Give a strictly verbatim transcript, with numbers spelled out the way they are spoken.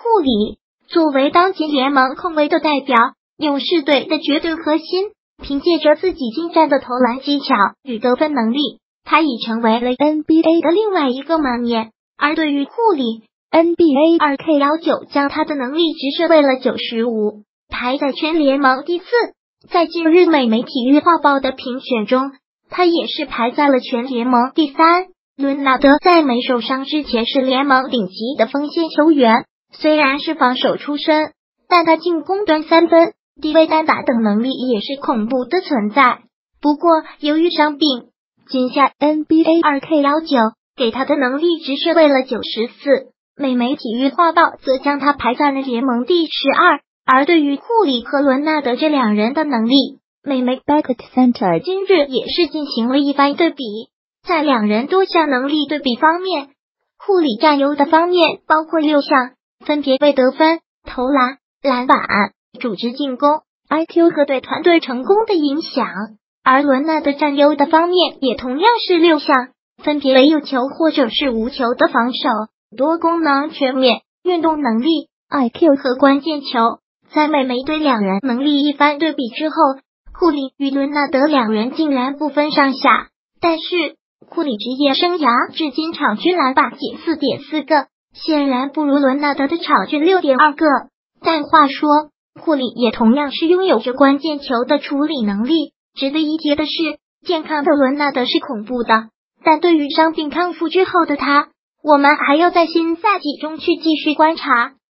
库里。作为当今联盟控卫的代表，勇士队的绝对核心，凭借着自己精湛的投篮技巧与得分能力，他已成为了 N B A 的另外一个满眼。而对于库里 ，N B A 二 K 十九 将他的能力直射为了九十五，排在全联盟第四。在近日美媒体育画报的评选中，他也是排在了全联盟第三。伦纳德在没受伤之前是联盟顶级的锋线球员，虽然是防守出身，但他进攻端三分、低位单打等能力也是恐怖的存在。不过由于伤病，今夏 N B A 二 K 十九 给他的能力直射为了九十四，美媒体育画报则将他排在了联盟第十二。而对于库里和伦纳德这两人的能力，美媒 Basket Center 今日也是进行了一番对比。在两人多项能力对比方面，库里占优的方面包括六项，分别为得分、投篮、篮板、组织进攻、I Q 和对团队成功的影响。而伦纳德占优的方面也同样是六项，分别为有球或者是无球的防守、多功能全面、运动能力、I Q 和关键球。在美媒对两人能力一番对比之后，库里与伦纳德两人竟然不分上下。但是库里职业生涯至今场均篮板仅 四点四 个，显然不如伦纳德的场均 六点二 个。但话说，库里也同样是拥有着关键球的处理能力。值得一提的是，健康的伦纳德是恐怖的，但对于伤病康复之后的他，我们还要在新赛季中去继续观察。